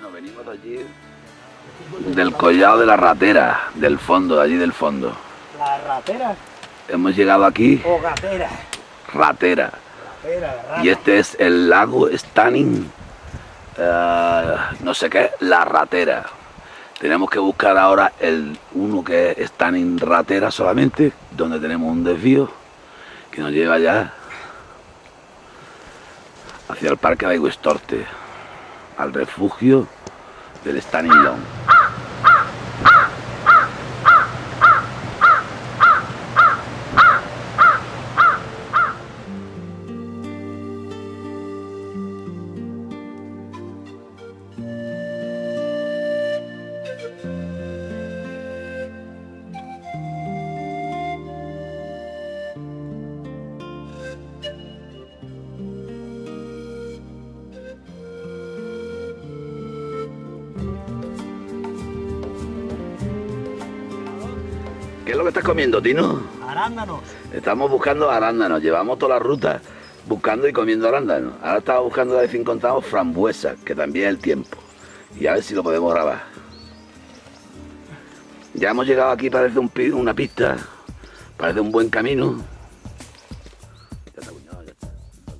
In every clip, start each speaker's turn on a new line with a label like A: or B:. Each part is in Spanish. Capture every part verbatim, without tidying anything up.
A: Bueno, venimos de allí, del collado de la ratera, del fondo, de allí del fondo.
B: ¿La ratera?
A: Hemos llegado aquí.
B: ¿O gatera?
A: Ratera.
B: Ratera, rata.
A: Y este es el lago Stanning, uh, no sé qué, la ratera. Tenemos que buscar ahora el uno que es Stanning Ratera solamente, donde tenemos un desvío que nos lleva ya hacia el parque de Aigüestorte, al refugio del Stanning Long. ¿Qué es lo que estás comiendo, Tino?
B: Arándanos.
A: Estamos buscando arándanos, llevamos toda la ruta buscando y comiendo arándanos. Ahora estamos buscando, a ver si encontramos frambuesas, que también es el tiempo. Y a ver si lo podemos grabar. Ya hemos llegado aquí, parece un, una pista, parece un buen camino. Ya está, cuñado, ya está.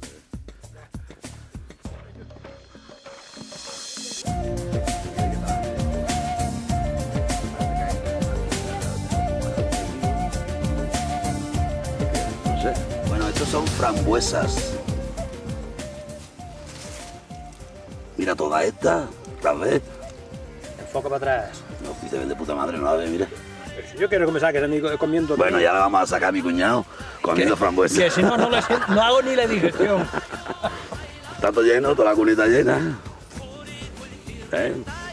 A: No sé. Bueno, estos son frambuesas. Mira toda esta, ¿las ves?
B: Enfoca para atrás.
A: No, si se ven de puta madre, no la ves, mira.
B: Pero si yo quiero que me saques a mí comiendo...
A: Bueno, ya la vamos a sacar a mi cuñado comiendo frambuesas.
B: Que si no, no, les, no hago ni la digestión.
A: Está todo lleno, toda la cunita llena. ¿Eh?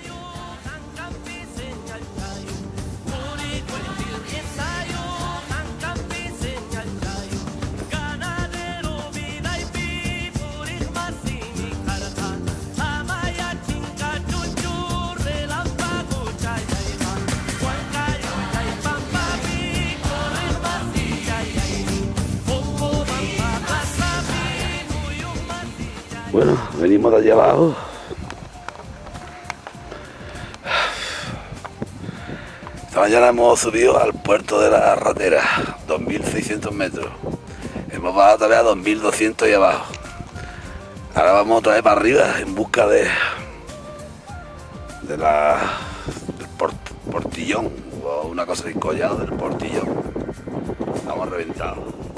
A: Bueno, venimos de allí abajo. Esta mañana hemos subido al puerto de la Ratera, dos mil seiscientos metros. Hemos bajado otra vez a dos mil doscientos y abajo. Ahora vamos otra vez para arriba en busca de, de la, del port, portillón, o una cosa de collado del portillón. Estamos reventados.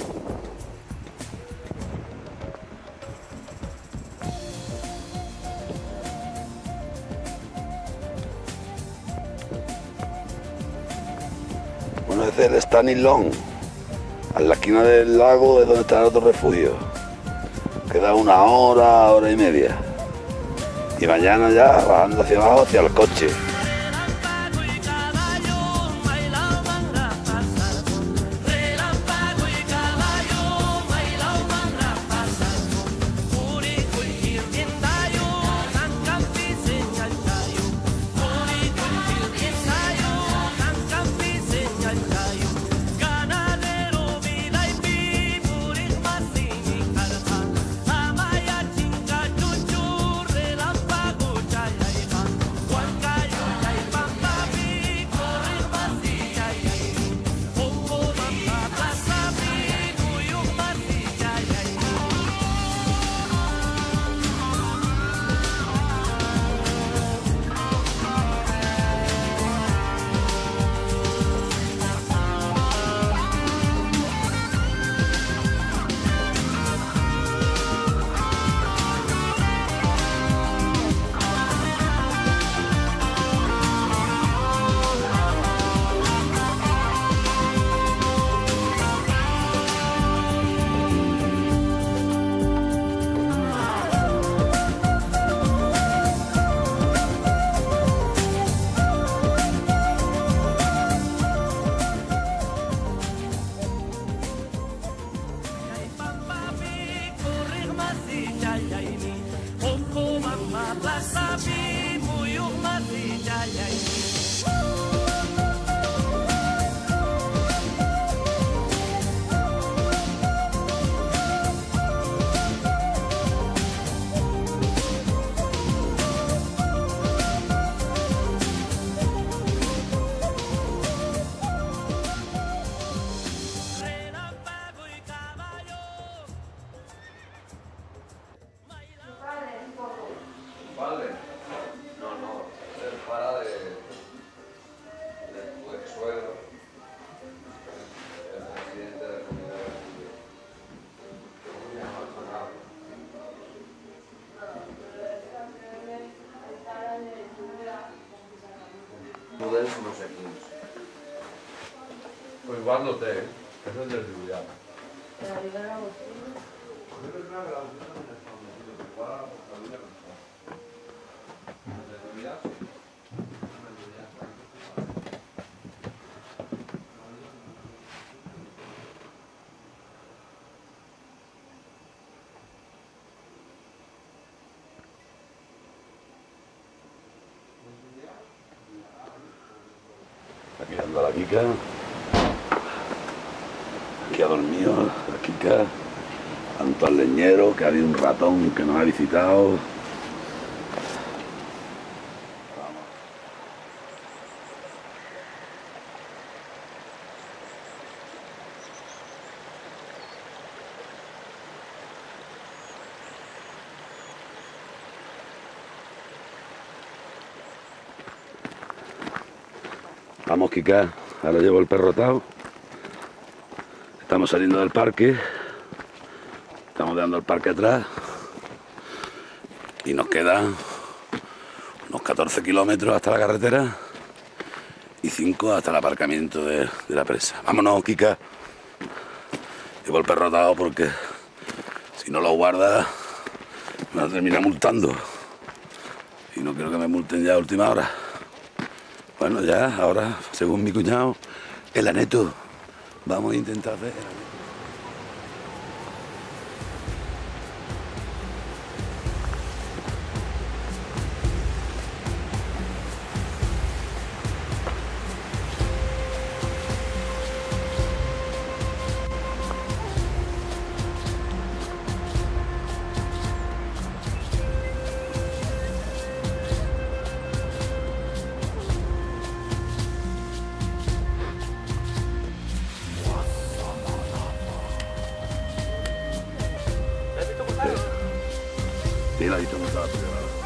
A: Bueno, este es el Stanning Long, a la esquina del lago es donde está el otro refugio. Queda una hora, hora y media. Y mañana ya bajando hacia abajo, hacia el coche.
C: Prudence no sé quins. Pues igual no té, eh? És el del Julià.
A: Aquí anda la Kika. Aquí ha dormido la Kika. Tanto al leñero, que ha habido un ratón que nos ha visitado. Vamos, Kika, ahora llevo el perro atado. Estamos saliendo del parque. Estamos dando el parque atrás. Y nos quedan unos catorce kilómetros hasta la carretera y cinco hasta el aparcamiento de, de la presa. Vámonos, Kika. Llevo el perro atado porque si no lo guarda me va a terminar multando. Y no quiero que me multen ya a última hora. Bueno, ya, ahora, según mi cuñado, el aneto. Vamos a intentar hacer el aneto. Sí, la he visto montada por debajo.